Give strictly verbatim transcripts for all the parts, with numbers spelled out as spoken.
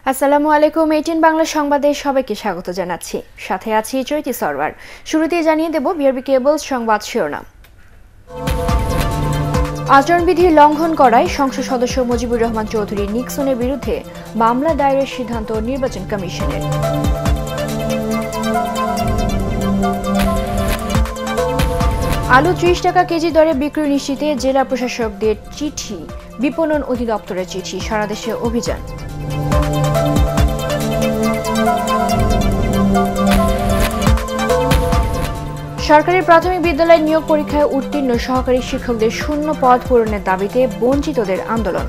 আসসালামু আলাইকুম এইটিন বাংলা সংবাদে সবাইকে স্বাগত জানাচ্ছি। সাথে আছি চৈতি সরওয়ার। শুরুতেই জানিয়ে দেব বিআরবি কেবল সংবাদ শিরোনাম। আচরণবিধি লঙ্ঘন করায় সংসদ সদস্য মুজিবুর রহমান চৌধুরী নিক্সনের বিরুদ্ধে মামলা দায়েরের সিদ্ধান্ত নির্বাচন কমিশনের। আলু ত্রিশ টাকা কেজি দরে বিক্রি নিশ্চিতে জেলা প্রশাসকদের চিঠি, বিপণন অধিদপ্তরের চিঠি, সারা দেশে অভিযান। সরকারি প্রাথমিক বিদ্যালয় নিয়োগ পরীক্ষায় উত্তীর্ণ সহকারী শিক্ষকদের শূন্য পদ পূরণের দাবিতে বঞ্চিতদের আন্দোলন।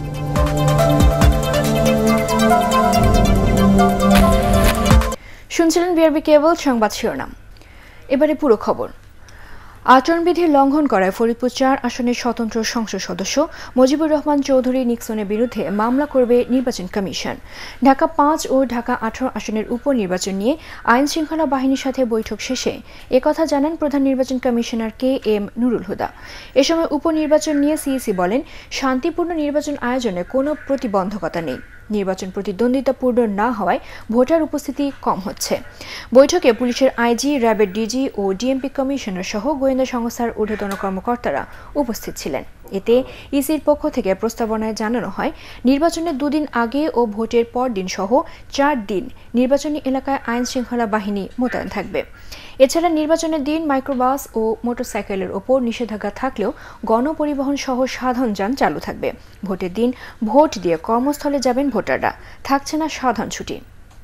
শুনছিলেন বিআরবি কেবল সংবাদ শিরোনাম। এবারে পুরো খবর। আচরণবিধি লঙ্ঘন করায় ফরিদপুর চার আসনের স্বতন্ত্র সংসদ সদস্য মুজিবুর রহমান চৌধুরী নিক্সনের বিরুদ্ধে মামলা করবে নির্বাচন কমিশন। ঢাকা পাঁচ ও ঢাকা আঠারো আসনের উপনির্বাচন নিয়ে আইন শৃঙ্খলা বাহিনীর সাথে বৈঠক শেষে একথা জানান প্রধান নির্বাচন commissioner K M Nurul Huda. এ সময় উপনির্বাচন নিয়ে সিইসি বলেন, শান্তিপূর্ণ নির্বাচন আয়োজনে কোনো প্রতিবন্ধকতা নেই। নির্বাচন প্রতিদ্বন্দ্বিতাপূর্ণ না হওয়ায় ভোটার উপস্থিতি কম হচ্ছে। বৈঠকে পুলিশের আইজি, র্যাবের ডিজি ও ডিএমপি কমিশনার সহ গোয়েন্দা সংস্থার ঊর্ধ্বতন কর্মকর্তারা উপস্থিত ছিলেন। এতে ইসির পক্ষ থেকে প্রস্তাবনায় জানানো হয়, নির্বাচনের দুদিন আগে ও ভোটের পর দিন সহ চার দিন নির্বাচনী এলাকায় আইন শৃঙ্খলা বাহিনী মোতায়েন থাকবে। এছাড়া নির্বাচনের দিন মাইক্রোবাস ও মোটরসাইকেলের ওপর নিষেধাজ্ঞা থাকলেও গণপরিবহন সহ সাধারণ যান চালু থাকবে। ভোটের দিন ভোট দিয়ে কর্মস্থলে যাবেন ভোটাররা, থাকছে না সাধারণ ছুটি।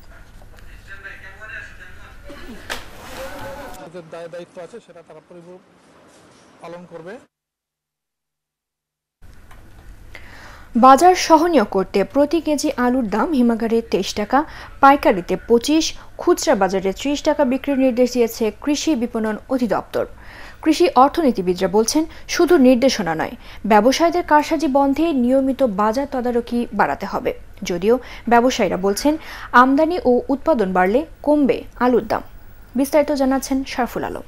বাজার সহনীয় করতে প্রতি কেজি আলুর দাম হিমাগারে তেইশ টাকা, পাইকারিতে পঁচিশ, খুচরা বাজারে ত্রিশ টাকা বিক্রির নির্দেশ দিয়েছে কৃষি বিপণন অধিদপ্তর। কৃষি অর্থনীতিবিদরা বলছেন, শুধু নির্দেশনা নয়, ব্যবসায়ীদের কারসাজি বন্ধে নিয়মিত বাজার তদারকি বাড়াতে হবে। যদিও ব্যবসায়ীরা বলছেন, আমদানি ও উৎপাদন বাড়লে কমবে আলুর দাম। বিস্তারিত জানাচ্ছেন শারফুল আলম।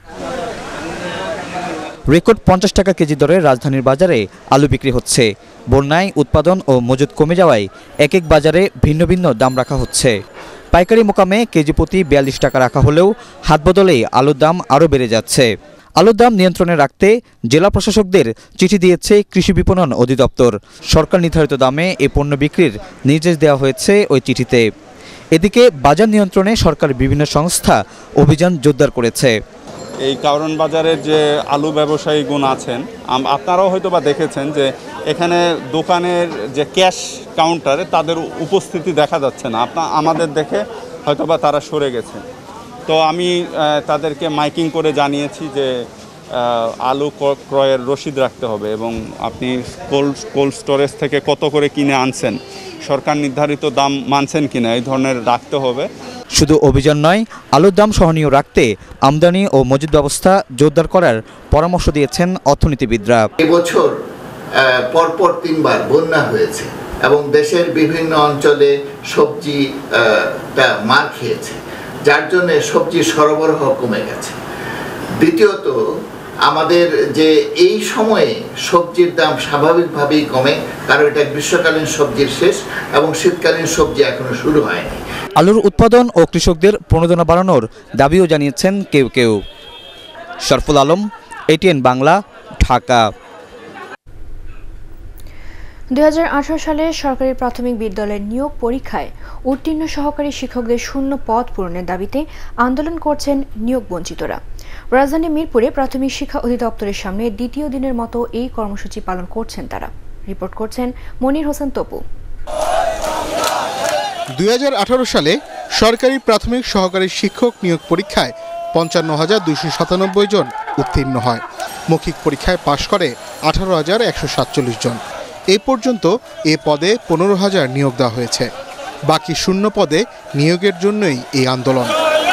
রেকর্ড পঞ্চাশ টাকা কেজি দরে রাজধানীর বাজারে আলু বিক্রি হচ্ছে। বন্যায় উৎপাদন ও মজুত কমে যাওয়ায় এক এক বাজারে ভিন্ন ভিন্ন দাম রাখা হচ্ছে। পাইকারি মোকামে কেজি প্রতি বিয়াল্লিশ টাকা রাখা হলেও হাত বদলেই আলুর দাম আরও বেড়ে যাচ্ছে। আলুর দাম নিয়ন্ত্রণে রাখতে জেলা প্রশাসকদের চিঠি দিয়েছে কৃষি বিপণন অধিদপ্তর। সরকার নির্ধারিত দামে এ পণ্য বিক্রির নির্দেশ দেওয়া হয়েছে ওই চিঠিতে। এদিকে বাজার নিয়ন্ত্রণে সরকার বিভিন্ন সংস্থা অভিযান জোরদার করেছে। এই কারণ বাজারের যে আলু ব্যবসায়ীগুণ আছেন, আপনারাও হয়তো বা দেখেছেন যে এখানে দোকানের যে ক্যাশ কাউন্টারে তাদের উপস্থিতি দেখা যাচ্ছে না। আপনার আমাদের দেখে হয়তো বা তারা সরে গেছে। তো আমি তাদেরকে মাইকিং করে জানিয়েছি যে আলু ক্রয়ের রসিদ রাখতে হবে এবং আপনি কোল্ড কোল্ড স্টোরেজ থেকে কত করে কিনে আনছেন, সরকার নির্ধারিত দাম মানছেন কিনা, এই ধরনের রাখতে হবে। শুধু অভিযান নয়, আলুর দাম সহনীয় রাখতে আমদানি ও মজুদ ব্যবস্থা জোরদার করার পরামর্শ দিয়েছেন অর্থনীতিবিদরা। এবছর পরপর তিনবার বন্যা হয়েছে এবং দেশের বিভিন্ন অঞ্চলে সবজি মার খেয়েছে, যার জন্য সবজি সরবরাহ কমে গেছে। দ্বিতীয়ত, আমাদের যে এই সময়ে সবজির দাম স্বাভাবিকভাবেই কমে, কারণ এটা গ্রীষ্মকালীন সবজির শেষ এবং শীতকালীন সবজি এখনো শুরু হয়নি। আলুর উৎপাদন ও কৃষকদের প্রণোদনা বাড়ানোর দাবিও জানিয়েছেন কেউ কেউ। শারফুল আলম, এটিএন বাংলা, ঢাকা। দুই হাজার আঠারো সালে সরকারি প্রাথমিক বিদ্যালয়ের নিয়োগ পরীক্ষায় উত্তীর্ণ সহকারী শিক্ষকদের শূন্য পদ পূরণের দাবিতে আন্দোলন করছেন নিয়োগ বঞ্চিতরা। রাজধানী মিরপুরে প্রাথমিক শিক্ষা অধিদপ্তরের সামনে দ্বিতীয় দিনের মতো এই কর্মসূচি পালন করছেন তারা। রিপোর্ট করছেন মনির হোসেন তপু। দুই হাজার আঠারো সালে সরকারি প্রাথমিক সহকারী শিক্ষক নিয়োগ পরীক্ষায় পঞ্চান্ন হাজার দুইশো সাতানব্বই জন উত্তীর্ণ হয়। মৌখিক পরীক্ষায় পাশ করে আঠারো হাজার একশো সাতচল্লিশ জন। এই পর্যন্ত এ পদে পনেরো হাজার নিয়োগ দেওয়া হয়েছে। বাকি শূন্য পদে নিয়োগের জন্যই এই আন্দোলন।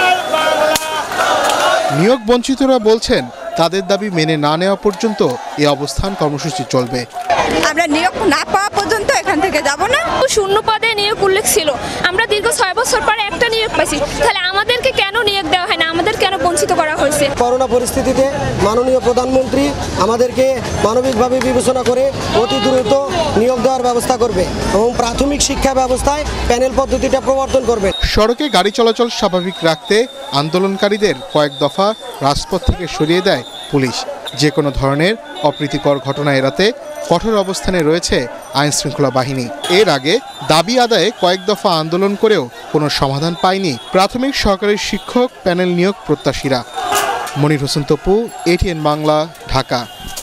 নিয়োগ বঞ্চিতরা বলছেন, তাদের দাবি মেনে না নেওয়া পর্যন্ত এই অবস্থান কর্মসূচি চলবে। আমরা নিয়োগ না পাওয়া পর্যন্ত এখান থেকে যাব না। শূন্য পদে নিয়োগ উল্লেখ ছিল, আমরা দীর্ঘ ছয় বছর পরে একটা নিয়োগ পাইছি, তাহলে আমাদেরকে কেন নিয়োগ দেওয়া হয় না, আমাদের কেন বঞ্চিত করা হয়েছে? করোনা পরিস্থিতিতে মাননীয় প্রধানমন্ত্রী আমাদেরকে মানবিকভাবে বিবেচনা করে অতি দ্রুত নিয়োগ দেওয়ার ব্যবস্থা করবে এবং প্রাথমিক শিক্ষা ব্যবস্থায় প্যানেল পদ্ধতিটা প্রবর্তন করবে। সড়কে গাড়ি চলাচল স্বাভাবিক রাখতে আন্দোলনকারীদের কয়েক দফা রাজপথ থেকে সরিয়ে দেয় পুলিশ। যে কোনো ধরনের অপ্রীতিকর ঘটনা এড়াতে কঠোর অবস্থানে রয়েছে আইনশৃঙ্খলা বাহিনী। এর আগে দাবি আদায়ে কয়েক দফা আন্দোলন করেও কোনো সমাধান পায়নি প্রাথমিক সহকারী শিক্ষক প্যানেল নিয়োগ প্রত্যাশীরা। Monir Hossain Topu, ATN Bangla, Dhaka.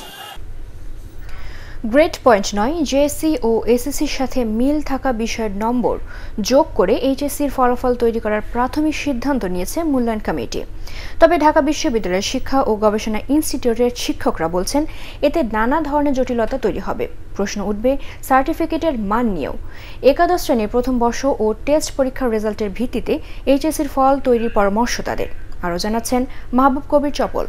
Grade point নয় জেএসসি ও এসএসসির সাথে মিল থাকা বিষয়ের নম্বর যোগ করে এইচএসসির ফলাফল তৈরি করার প্রাথমিক সিদ্ধান্ত নিয়েছে মূল্যায়ন কমিটি। তবে ঢাকা বিশ্ববিদ্যালয়ের শিক্ষা ও গবেষণা ইনস্টিটিউটের শিক্ষকরা বলছেন এতে নানা ধরনের জটিলতা তৈরি হবে। প্রশ্ন উঠবে সার্টিফিকেটের মান নিয়েও। একাদশ শ্রেণীর প্রথম বর্ষ ও টেস্ট পরীক্ষার রেজাল্টের ভিত্তিতে এইচএসসির ফল তৈরির পরামর্শ তাদের। আরও জানাচ্ছেন মাহবুব কবির চপল।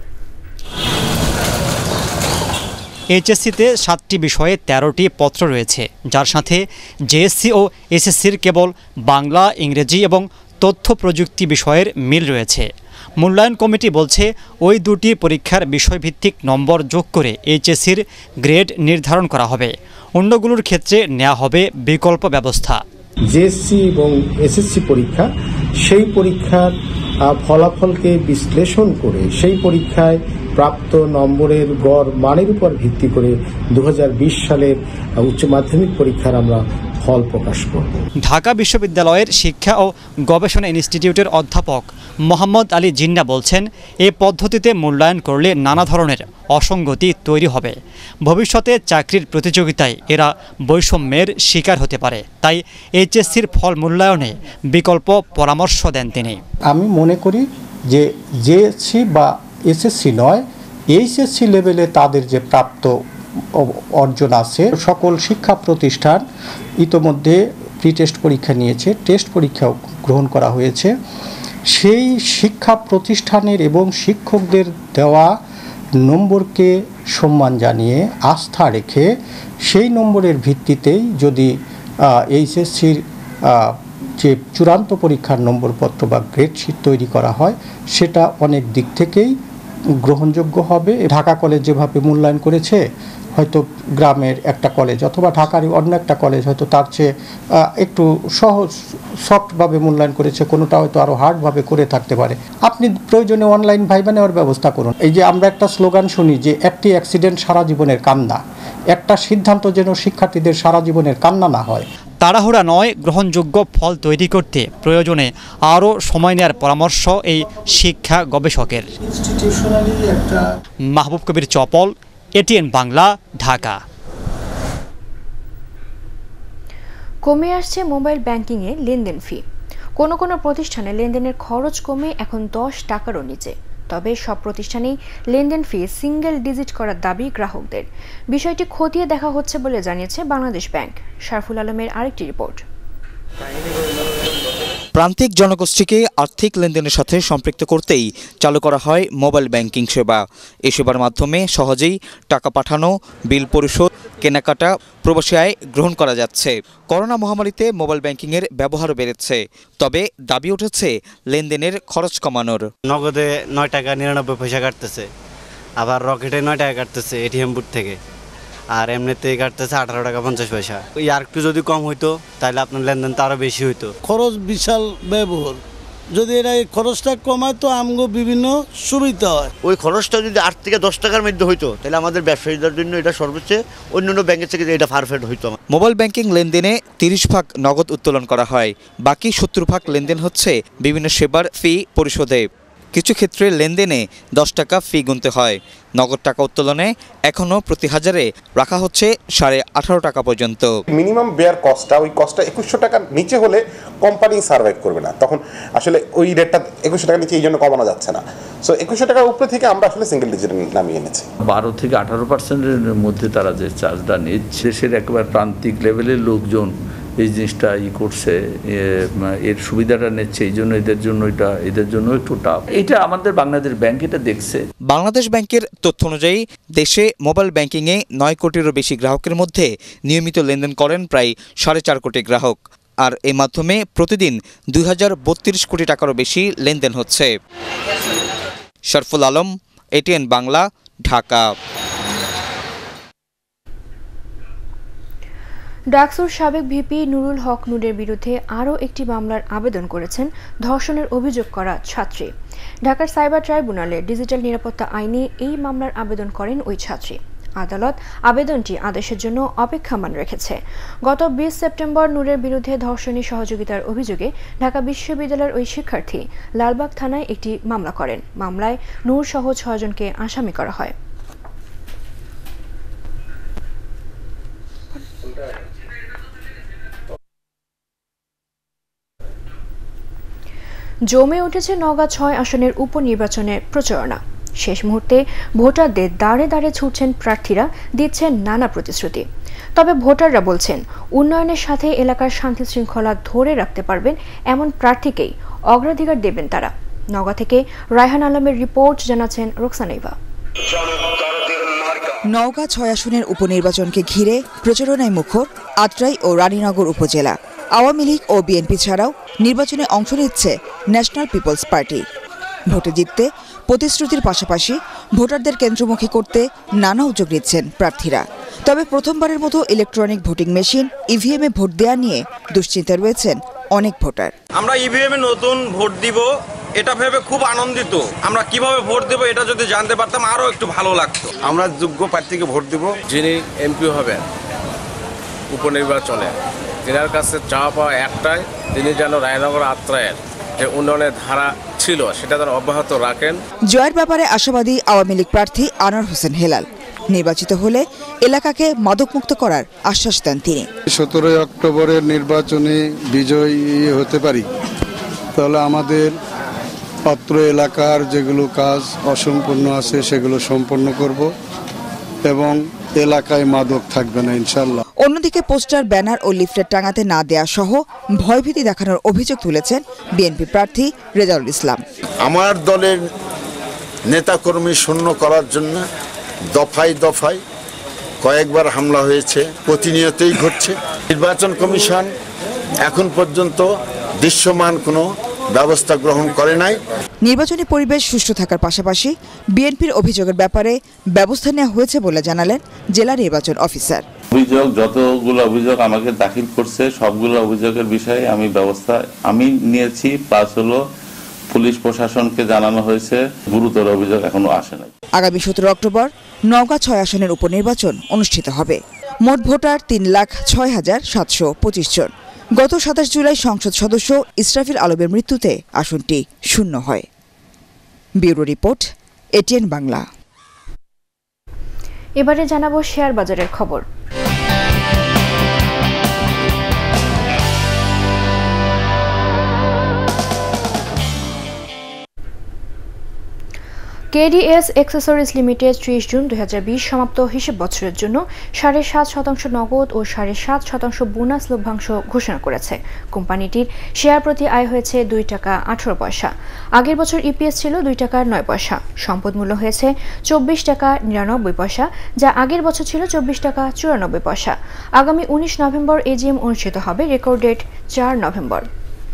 এইচএসসিতে সাতটি বিষয়ে তেরোটি পত্র রয়েছে, যার সাথে জেএসসি ও এসএসসির কেবল বাংলা, ইংরেজি এবং তথ্য প্রযুক্তি বিষয়ের মিল রয়েছে। মূল্যায়ন কমিটি বলছে ওই দুটি পরীক্ষার বিষয়ভিত্তিক নম্বর যোগ করে এইচএসসির গ্রেড নির্ধারণ করা হবে। অন্যগুলোর ক্ষেত্রে নেওয়া হবে বিকল্প ব্যবস্থা। জেএসসি এবং এসএসসি পরীক্ষা, সেই পরীক্ষার ফলাফলকে বিশ্লেষণ করে সেই পরীক্ষায় প্রাপ্ত নম্বরের গড় মানের উপর ভিত্তি করে দু হাজার বিশ সালের উচ্চ মাধ্যমিক পরীক্ষার আমরা ফল প্রকাশ করব। ঢাকা বিশ্ববিদ্যালয়ের শিক্ষা ও গবেষণা ইনস্টিটিউটের অধ্যাপক মোহাম্মদ আলী জিন্না বলছেন, এই পদ্ধতিতে মূল্যায়ন করলে নানা ধরনের অসঙ্গতি তৈরি হবে। ভবিষ্যতে চাকরির প্রতিযোগিতায় এরা বৈষম্যের শিকার হতে পারে। তাই এইচএসসির ফল মূল্যায়নে বিকল্প পরামর্শ দেন তিনি। আমি মনে করি যে জেএসসি বা এসএসসি নয়, এইচএসসি লেভেলে তাদের যে প্রাপ্ত অর্জন আছে, সকল শিক্ষা প্রতিষ্ঠান ইতোমধ্যে প্রি টেস্ট পরীক্ষা নিয়েছে, টেস্ট পরীক্ষাও গ্রহণ করা হয়েছে। সেই শিক্ষা প্রতিষ্ঠানের এবং শিক্ষকদের দেওয়া নম্বরকে সম্মান জানিয়ে আস্থা রেখে সেই নম্বরের ভিত্তিতেই যদি এইচএসসির যে চূড়ান্ত পরীক্ষার নম্বরপত্র বা গ্রেডশিট তৈরি করা হয়, সেটা অনেক দিক থেকেই গ্রহণযোগ্য হবে। ঢাকা কলেজ যেভাবে মূল্যায়ন করেছে, হয়তো গ্রামের একটা কলেজ অথবা ঢাকারই অন্য একটা কলেজ হয়তো তার চেয়ে একটু সহজ সফটভাবে মূল্যায়ন করেছে, কোনোটা হয়তো আরও হার্ডভাবে করে থাকতে পারে। আপনি প্রয়োজনে অনলাইন ভাইবা নেওয়ার ব্যবস্থা করুন। এই যে আমরা একটা স্লোগান শুনি যে একটি অ্যাক্সিডেন্ট সারা জীবনের কান্না, একটা সিদ্ধান্ত যেন শিক্ষার্থীদের সারা জীবনের কান্না না হয়। তাড়াহুড়া নয়, গ্রহণযোগ্য ফল তৈরি করতে প্রয়োজনে আরও সময় নেওয়ার পরামর্শ এই শিক্ষা গবেষকের। মাহবুব কবির চপল, এটিএন বাংলা, ঢাকা। কমে আসছে মোবাইল ব্যাংকিংয়ে লেনদেন ফি। কোনো কোনো প্রতিষ্ঠানে লেনদেনের খরচ কমে এখন দশ টাকারও নিচে। তবে সব প্রতিষ্ঠানেই লেনদেন ফি সিঙ্গেল ডিজিট করার দাবি গ্রাহকদের। বিষয়টি খতিয়ে দেখা হচ্ছে বলে জানিয়েছে বাংলাদেশ ব্যাংক। শারফুল আলমের আরেকটি রিপোর্ট। প্রান্তিক জনগোষ্ঠীকে আর্থিক লেনদেনের সাথে সম্পৃক্ত করতেই চালু করা হয় মোবাইল ব্যাংকিং সেবা। এই সেবার মাধ্যমে সহজেই টাকা পাঠানো, বিল পরিশোধ, কেনাকাটা, প্রবাসী আয় গ্রহণ করা যাচ্ছে। করোনা মহামারীতে মোবাইল ব্যাংকিংয়ের ব্যবহারও বেড়েছে। তবে দাবি উঠেছে লেনদেনের খরচ কমানোর। নগদে নয় টাকা নিরানব্বই পয়সা কাটতেছে, আবার রকেটে নয় টাকা কাটতেছে এটিএম বুথ থেকে, আর এমনিতে কাটতেছে আঠারো টাকা পঞ্চাশ পয়সা। আর একটু যদি কম হইতো তাহলে আপনার লেনদেন তো আরও বেশি হইতো। খরচ বিশাল ব্যবহার, যদি এটা এই খরচটা কমায় তো আমগো বিভিন্ন সুবিধা হয়। ওই খরচটা যদি আট থেকে দশ টাকার মধ্যে হইতো তাহলে আমাদের ব্যবসায়ীদের জন্য এটা সর্বোচ্চ অন্যান্য ব্যাংকের থেকে এটা পারফেক্ট হইতো। মোবাইল ব্যাংকিং লেনদেনে তিরিশ ভাগ নগদ উত্তোলন করা হয়, বাকি সত্তর ভাগ লেনদেন হচ্ছে বিভিন্ন সেবার ফি পরিশোধে। কিছু ক্ষেত্রে লেনদেনে দশ টাকা ফি গুনতে হয়। নগদ টাকা উত্তোলনে এখনও প্রতি হাজারে রাখা হচ্ছে সাড়ে আঠারো টাকা পর্যন্ত। মিনিমাম বেয়ার কস্টটা ওই কস্টটা একুশশো টাকার নিচে হলে কোম্পানি সার্ভাইভ করবে না, তখন আসলে ওই রেটটা একুশশো টাকার নিচে এই জন্য কমানো যাচ্ছে না। সো একুশশো টাকার উপরে থেকে আমরা আসলে সিঙ্গেল ডিজিট নামিয়ে এনেছি। বারো থেকে আঠারো পার্সেন্টের মধ্যে তারা যে চার্জটা নিচ্ছে, দেশের একেবারে প্রান্তিক লেভেলের লোকজন এই জিনিসটা ই করছে, এর সুবিধাটা নিচ্ছে, এই জন্য এদের জন্য এটা এদের জন্য একটু টাফ। এটা আমাদের বাংলাদেশ ব্যাংক এটা দেখছে। বাংলাদেশ ব্যাংকের তথ্য অনুযায়ী দেশে মোবাইল ব্যাংকিংয়ে নয় কোটিরও বেশি গ্রাহকের মধ্যে নিয়মিত লেনদেন করেন প্রায় সাড়ে চার কোটি গ্রাহক। আর এর মাধ্যমে প্রতিদিন দুই হাজার বত্রিশ কোটি টাকারও বেশি লেনদেন হচ্ছে। শরফুল আলম, এটিএন বাংলা, ঢাকা। ডাকসুর সাবেক ভিপি নুরুল হক নুরের বিরুদ্ধে আরও একটি মামলার আবেদন করেছেন ধর্ষণের অভিযোগ করা ছাত্রী। ঢাকার সাইবার ট্রাইব্যুনালে ডিজিটাল নিরাপত্তা আইনে এই মামলার আবেদন করেন ওই ছাত্রী। আদালত আবেদনটি আদেশের জন্য অপেক্ষমাণ রেখেছে। গত বিশ সেপ্টেম্বর নূরের বিরুদ্ধে ধর্ষণে সহযোগিতার অভিযোগে ঢাকা বিশ্ববিদ্যালয়ের ওই শিক্ষার্থী লালবাগ থানায় একটি মামলা করেন। মামলায় নূর সহ ছয়জনকে আসামি করা হয়। জমে উঠেছে নওগাঁ ছয় আসনের উপনির্বাচনের প্রচারণা। শেষ মুহূর্তে ভোটারদের দাঁড়ে দাঁড়ে ছুটছেন প্রার্থীরা, দিচ্ছেন নানা প্রতিশ্রুতি। তবে ভোটাররা বলছেন উন্নয়নের সাথে এলাকার শান্তি শৃঙ্খলা ধরে রাখতে পারবেন এমন প্রার্থীকেই অগ্রাধিকার দেবেন তারা। নওগাঁ থেকে রায়হান আলমের রিপোর্ট, জানাচ্ছেন রোকসানাইভা। নওগাঁ ছয় আসনের উপনির্বাচনকে ঘিরে প্রচারণায় মুখর আত্রাই ও রানীনগর উপজেলা। আওয়ামী লীগ ও বিএনপি ছাড়াও নির্বাচনে অংশ নিচ্ছে ন্যাশনাল পিপলস পার্টি। ভোটে জিততে প্রতিশ্রুতির পাশাপাশি ভোটারদের কেন্দ্রমুখী করতে নানা উদ্যোগ নিচ্ছেন প্রার্থীরা। তবে প্রথমবারের মতো ইলেকট্রনিক ভোটিং মেশিন ইভিএম এ ভোট দেওয়া নিয়ে দুশ্চিন্তায় রয়েছেন অনেক ভোটার। আমরা ইভিএম এ নতুন ভোট দিব, এটা ভেবে খুব আনন্দিত। আমরা কিভাবে ভোট দেব এটা যদি জানতে পারতাম আরো একটু ভালো লাগতো। আমরা যোগ্য প্রার্থীকে ভোট দিব, যিনি এমপি হবেন উপনির্বাচনে। তিনার কাছে চাওয়া পাওয়া একটাই, তিনি যেন রায়নগর আত্রায়ের যে উন্নয়নের ধারা ছিল সেটা যেন অব্যাহত রাখেন। জয়ের ব্যাপারে আশাবাদী আওয়ামী লীগ প্রার্থী আনোয়ার হোসেন হেলাল। নির্বাচিত হলে এলাকাকে মাদকমুক্ত করার আশ্বাস দেন তিনি। সতেরোই অক্টোবরের নির্বাচনে বিজয়ী হতে পারি তাহলে আমাদের অত্র এলাকার যেগুলো কাজ অসম্পূর্ণ আছে সেগুলো সম্পন্ন করব এবং এলাকায় মাদক থাকবে না ইনশাল্লাহ। অন্যদিকে পোস্টার, ব্যানার ও লিফলেট টাঙাতে না দেওয়া সহ ভয়ভীতি দেখানোর অভিযোগ তুলেছেন বিএনপি প্রার্থী রেজাউল ইসলাম। আমার দলের নেতাকর্মী শূন্য করার জন্য দফায় দফায় কয়েকবার হামলা হয়েছে, প্রতিনিয়তই ঘটছে। নির্বাচন কমিশন এখন পর্যন্ত দৃশ্যমান কোনো ব্যবস্থা গ্রহণ করে নাই। নির্বাচনী পরিবেশ সুষ্ঠু থাকার পাশাপাশি বিএনপির অভিযোগের ব্যাপারে ব্যবস্থা নেওয়া হয়েছে বলে জানালেন জেলা নির্বাচন অফিসার। অভিযোগ যতগুলো অভিযোগ আমাকে দাখিল করছে সবগুলো অভিযোগের বিষয়ে আমি ব্যবস্থা আমি নিয়েছি, প্লাস হলো পুলিশ প্রশাসনকে জানানো হয়েছে। গুরুতর অভিযোগ এখনো আসে নাই। আগামী সতেরো অক্টোবর নওগাঁ ছয় আসনের উপনির্বাচন অনুষ্ঠিত হবে। মোট ভোটার তিন লাখ ছয় হাজার সাতশো পঁচিশ জন। গত সাতাশ জুলাই সংসদ সদস্য ইসরাফিল আলমের মৃত্যুতে আসনটি শূন্য হয়। Bureau report, ATN Bangla. এবারে জানাবো শেয়ার বাজারের খবর। কেডিএস অ্যাক্সেসরিজ লিমিটেড ত্রিশ জুন দুই হাজার বিশ সমাপ্ত হিসেব বছরের জন্য সাড়ে সাত শতাংশ নগদ ও সাড়ে সাত শতাংশ বোনাস লভ্যাংশ ঘোষণা করেছে। কোম্পানিটির শেয়ার প্রতি আয় হয়েছে দুই টাকা আঠারো পয়সা। আগের বছর ইপিএস ছিল দুই টাকা নয় পয়সা। সম্পদ মূল্য হয়েছে চব্বিশ টাকা নিরানব্বই পয়সা, যা আগের বছর ছিল চব্বিশ টাকা চুরানব্বই পয়সা। আগামী উনিশ নভেম্বর এজিএম অনুষ্ঠিত হবে, রেকর্ড ডেট চার নভেম্বর।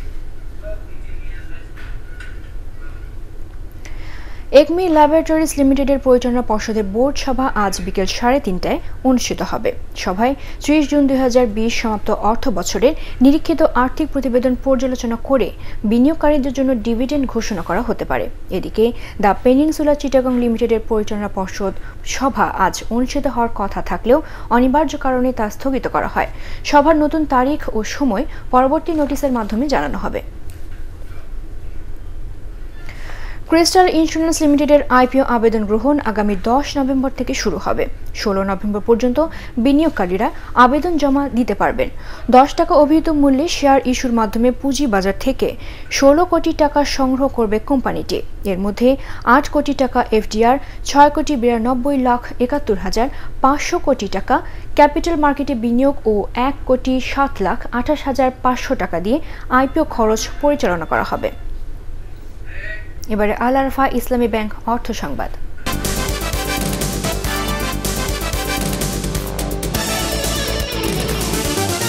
একমি ল্যাবরেটরিজ লিমিটেডের পরিচালনা পর্ষদের বোর্ড সভা আজ বিকেল সাড়ে তিনটায় অনুষ্ঠিত হবে। সভায় ত্রিশ জুন দুই হাজার বিশ সমাপ্ত অর্থ বছরের নিরীক্ষিত আর্থিক প্রতিবেদন পর্যালোচনা করে বিনিয়োগকারীদের জন্য ডিভিডেন্ড ঘোষণা করা হতে পারে। এদিকে দ্য পেনিনসুলা চিটাগং লিমিটেডের পরিচালনা পর্ষদ সভা আজ অনুষ্ঠিত হওয়ার কথা থাকলেও অনিবার্য কারণে তা স্থগিত করা হয়। সভার নতুন তারিখ ও সময় পরবর্তী নোটিশের মাধ্যমে জানানো হবে। ক্রিস্টাল ইন্স্যুরেন্স লিমিটেডের আইপিও আবেদন গ্রহণ আগামী দশ নভেম্বর থেকে শুরু হবে। ষোলো নভেম্বর পর্যন্ত বিনিয়োগকারীরা আবেদন জমা দিতে পারবেন। দশ টাকা অভিহিত মূল্যে শেয়ার ইস্যুর মাধ্যমে পুঁজি বাজার থেকে ষোলো কোটি টাকা সংগ্রহ করবে কোম্পানিটি। এর মধ্যে আট কোটি টাকা এফডিআর, ছয় কোটি বিরানব্বই লাখ একাত্তর হাজার পাঁচশো কোটি টাকা ক্যাপিটাল মার্কেটে বিনিয়োগ ও এক কোটি সাত লাখ আঠাশ হাজার পাঁচশো টাকা দিয়ে আইপিও খরচ পরিচালনা করা হবে। এবারে আল আরফা ইসলামী ব্যাংক অর্থ সংবাদ।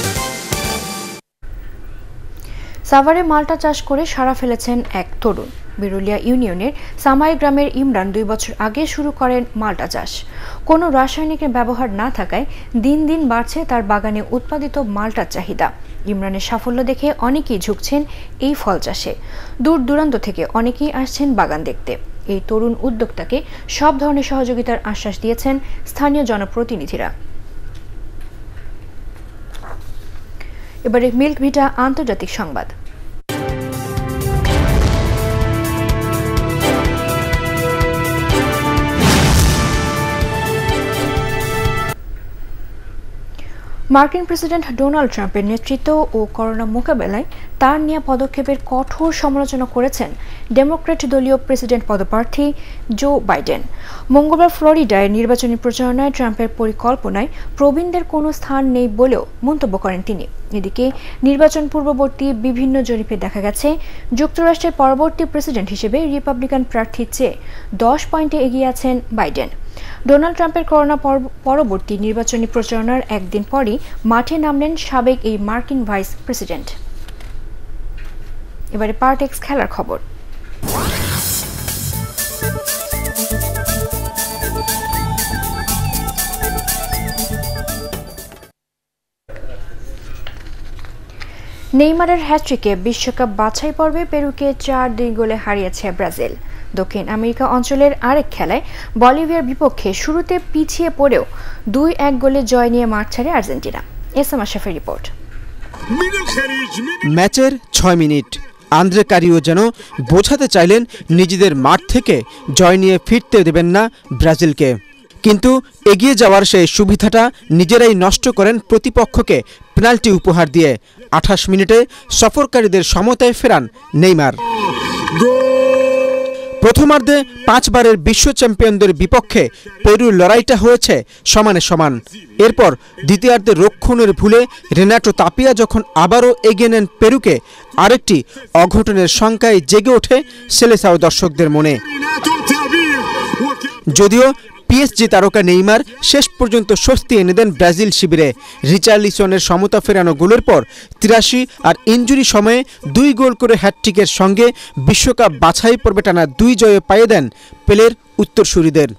সাভারে মাল্টা চাষ করে সাড়া ফেলেছেন এক তরুণ। বিরুলিয়া ইউনিয়নের সামাই গ্রামের ইমরান দুই বছর আগে শুরু করেন মাল্টা চাষ। কোনো রাসায়নিকের ব্যবহার না থাকায় দিন দিন বাড়ছে তার বাগানে উৎপাদিত মাল্টার চাহিদা। ইমরানের সাফল্য দেখে অনেকেই ঝুঁকছেন এই ফল চাষে। দূর দূরান্ত থেকে অনেকেই আসছেন বাগান দেখতে। এই তরুণ উদ্যোক্তাকে সব ধরনের সহযোগিতার আশ্বাস দিয়েছেন স্থানীয় জনপ্রতিনিধিরা। এবারে মিল্ক ভিটা আন্তর্জাতিক সংবাদ। মার্কিন প্রেসিডেন্ট ডোনাল্ড ট্রাম্পের নেতৃত্ব ও করোনা মোকাবেলায় তার নেওয়া পদক্ষেপের কঠোর সমালোচনা করেছেন ডেমোক্র্যাট দলীয় প্রেসিডেন্ট পদপ্রার্থী জো বাইডেন। মঙ্গলবার ফ্লোরিডায় নির্বাচনী প্রচারণায় ট্রাম্পের পরিকল্পনায় প্রবীণদের কোনো স্থান নেই বলেও মন্তব্য করেন তিনি। এদিকে নির্বাচন পূর্ববর্তী বিভিন্ন জরিপে দেখা গেছে যুক্তরাষ্ট্রের পরবর্তী প্রেসিডেন্ট হিসেবে রিপাবলিকান প্রার্থীর চেয়ে দশ পয়েন্টে এগিয়ে আছেন বাইডেন। ডোনাল্ড ট্রাম্পের করোনা পরবর্তী নির্বাচনী প্রচারণার একদিন পরই মাঠে নামলেন সাবেক এই মার্কিন ভাইস প্রেসিডেন্ট। এবারে পার্টেক্স খেলার খবর। নেইমারের হ্যাট্রিকে বিশ্বকাপ বাছাই পর্বে পেরুকে চার দুই গোলে হারিয়েছে ব্রাজিল। দক্ষিণ আমেরিকা অঞ্চলের আরেক খেলায় বলিভিয়ার বিপক্ষে শুরুতে পিছিয়ে পড়েও দুই এক গোলে জয় নিয়ে মাঠ ছাড়ে আর্জেন্টিনা। এস এম আশরাফের রিপোর্ট। ম্যাচের ছয় মিনিট আন্দ্রে কারিও যেন বোঝাতে চাইলেন নিজেদের মাঠ থেকে জয় নিয়ে ফিরতে দেবেন না ব্রাজিলকে, কিন্তু এগিয়ে যাওয়ার সেই সুবিধাটা নিজেরাই নষ্ট করেন প্রতিপক্ষকে পেনাল্টি উপহার দিয়ে। আঠাশ মিনিটে সফরকারীদের সমতায় ফেরান নেইমার। প্রথমার্ধে পাঁচবারের বিশ্ব চ্যাম্পিয়নদের বিপক্ষে পেরুর লড়াইটা হয়েছে সমানে সমান। এরপর দ্বিতীয়ার্ধে রক্ষণের ভুলে রেনাটো তাপিয়া যখন আবারও এগিয়ে নেন পেরুকে, আরেকটি অঘটনের শঙ্কায় জেগে ওঠে সেলেসাও দর্শকদের মনে। যদিও পিএসজি তারকা নেইমার শেষ পর্যন্ত স্বস্তি এনে দেন ব্রাজিল শিবিরে। রিচার্লিসনের সমতা ফেরানো গোলের পর তিরাশি আর ইনজুরি সময়ে দুই গোল করে হ্যাটট্রিকের সঙ্গে বিশ্বকাপ বাছাই পর্বে টানা দুই জয়ে পাইয়ে দেন পেলের উত্তরসূরিদের।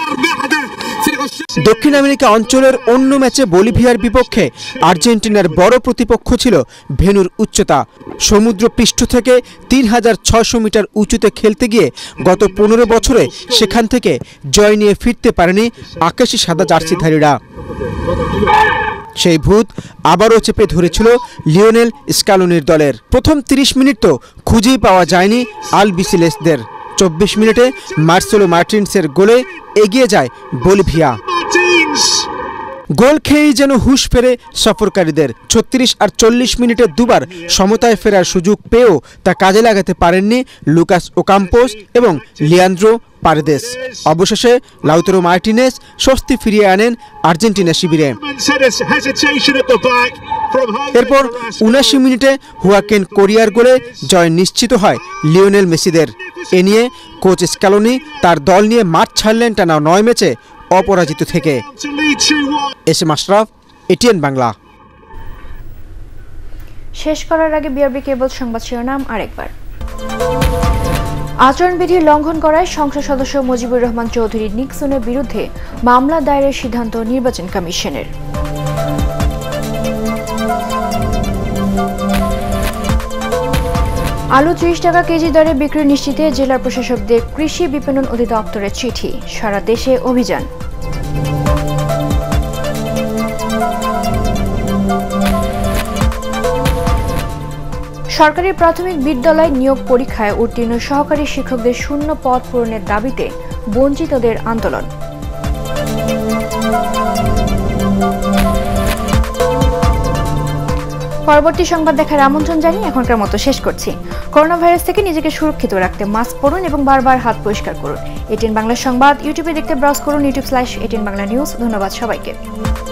দক্ষিণ আমেরিকা অঞ্চলের অন্য ম্যাচে বলিভিয়ার বিপক্ষে আর্জেন্টিনার বড় প্রতিপক্ষ ছিল ভেন্যুর উচ্চতা। সমুদ্র পৃষ্ঠ থেকে তিন হাজার ছয়শো মিটার উঁচুতে খেলতে গিয়ে গত পনেরো বছরে সেখান থেকে জয় নিয়ে ফিরতে পারেনি আকাশি সাদা জার্সিধারীরা। সেই ভূত আবারও চেপে ধরেছিল লিওনেল স্ক্যালোনির দলের। প্রথম তিরিশ মিনিট তো খুঁজেই পাওয়া যায়নি আলবিসিলেসদের। চব্বিশ মিনিটে মার্সেলো মার্টিনসের গোলে এগিয়ে যায় বলিভিয়া। গোল খেয়েই যেন হুঁশ ফেরে সফরকারীদের। ছত্রিশ আর চল্লিশ মিনিটে দুবার সমতায় ফেরার সুযোগ পেয়েও তা কাজে লাগাতে পারেননি লুকাস ওকাম্পোস এবং লিয়ান্দ্রো পারেদেস। অবশেষে লাউতারো মার্টিনেজ স্বস্তি ফিরিয়ে আনেন আর্জেন্টিনা শিবিরে। এরপর উনাশি মিনিটে হুয়াকিন কোরিয়ার গোলে জয় নিশ্চিত হয় লিওনেল মেসিদের। এ নিয়ে কোচ স্ক্যালোনি তার দল নিয়ে মাঠ ছাড়লেন টানা নয় ম্যাচে অপরাজিত থেকে। S M Ashraf, ATN Bangla. শেষ করার আগে বিআরবি কেবল সংবাদ শিরোনাম আরেকবার। আচরণবিধি লঙ্ঘন করায় সংসদ সদস্য মুজিবুর রহমান চৌধুরী নিক্সনের বিরুদ্ধে মামলা দায়েরের সিদ্ধান্ত নির্বাচন কমিশনের। আলু ত্রিশ টাকা কেজি দরে বিক্রি নিশ্চিতে জেলা প্রশাসকদের কৃষি বিপণন অধিদপ্তরের চিঠি। সারা দেশে অভিযান। সরকারি প্রাথমিক বিদ্যালয় নিয়োগ পরীক্ষায় উত্তীর্ণ সহকারী শিক্ষকদের শূন্য পদ পূরণের দাবিতে বঞ্চিতদের আন্দোলন। পরবর্তী সংবাদ দেখার আমন্ত্রণ জানিয়ে এখনকার মতো শেষ করছি। করোনা ভাইরাস থেকে নিজেকে সুরক্ষিত রাখতে মাস্ক পরুন এবং বারবার হাত পরিষ্কার করুন। এটিএন বাংলা সংবাদ ইউটিউবে দেখতে ব্রাউজ করুন YouTube slash ATN Bangla news. ধন্যবাদ সবাইকে।